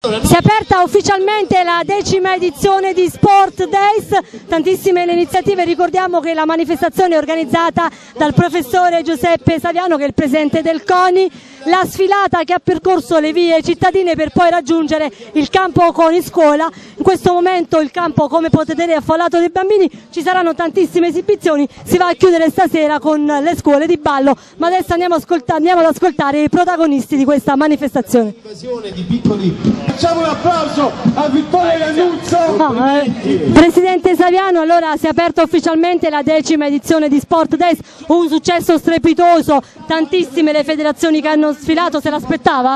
Si è aperta ufficialmente la 10ª edizione di Sport Days, tantissime le iniziative. Ricordiamo che la manifestazione è organizzata dal professore Giuseppe Saviano, che è il presidente del CONI, la sfilata che ha percorso le vie cittadine per poi raggiungere il campo CONI Scuola. In questo momento il campo, come potete vedere, è affollato dei bambini, ci saranno tantissime esibizioni, si va a chiudere stasera con le scuole di ballo, ma adesso andiamo ad ascoltare i protagonisti di questa manifestazione. Facciamo un applauso a Vittorio Iannuzzo. Presidente Saviano, allora si è aperta ufficialmente la 10ª edizione di Sport Days, un successo strepitoso, tantissime le federazioni che hanno sfilato, se l'aspettava?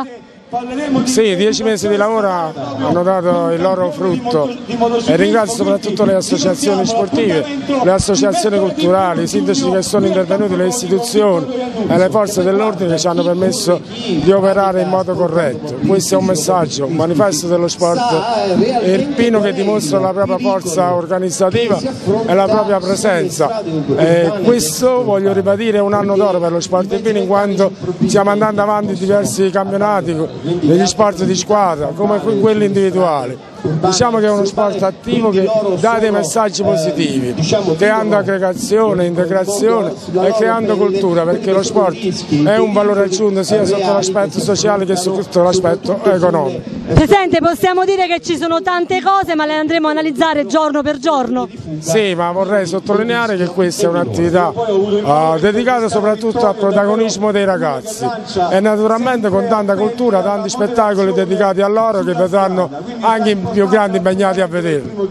Sì, 10 mesi di lavoro hanno dato il loro frutto e ringrazio soprattutto le associazioni sportive, le associazioni culturali, i sindaci che sono intervenuti, le istituzioni e le forze dell'ordine che ci hanno permesso di operare in modo corretto. Questo è un messaggio, un manifesto dello sport irpino che dimostra la propria forza organizzativa e la propria presenza. Questo, voglio ribadire, è un anno d'oro per lo sport irpino, in quanto stiamo andando avanti in diversi campionati, negli sport di squadra come quelli individuali. Diciamo che è uno sport attivo che dà dei messaggi positivi, creando aggregazione, integrazione e creando cultura, perché lo sport è un valore aggiunto sia sotto l'aspetto sociale che sotto l'aspetto economico. Presidente, possiamo dire che ci sono tante cose, ma le andremo a analizzare giorno per giorno? Sì, ma vorrei sottolineare che questa è un'attività dedicata soprattutto al protagonismo dei ragazzi e naturalmente con tanta cultura, tanti spettacoli dedicati a loro che vedranno anche i più grandi impegnati a vederlo.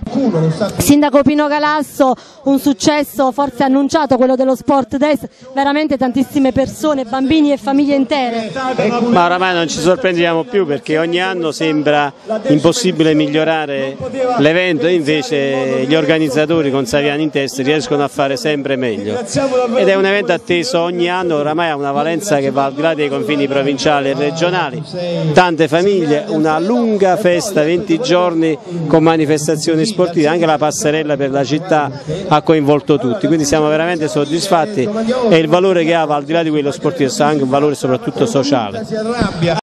Sindaco Pino Galasso, un successo forse annunciato quello dello Sport Days, veramente tantissime persone, bambini e famiglie intere. Ma oramai non ci sorprendiamo più, perché ogni anno sembra impossibile migliorare l'evento e invece gli organizzatori con Saviano in testa riescono a fare sempre meglio. Ed è un evento atteso ogni anno, oramai ha una valenza che va al di là dei confini provinciali e regionali, tante famiglie, una lunga festa, 20 giorni con manifestazioni sportive, anche la passerella per la città ha coinvolto tutti, quindi siamo veramente soddisfatti e il valore che ha, al di là di quello sportivo, ha anche un valore soprattutto sociale.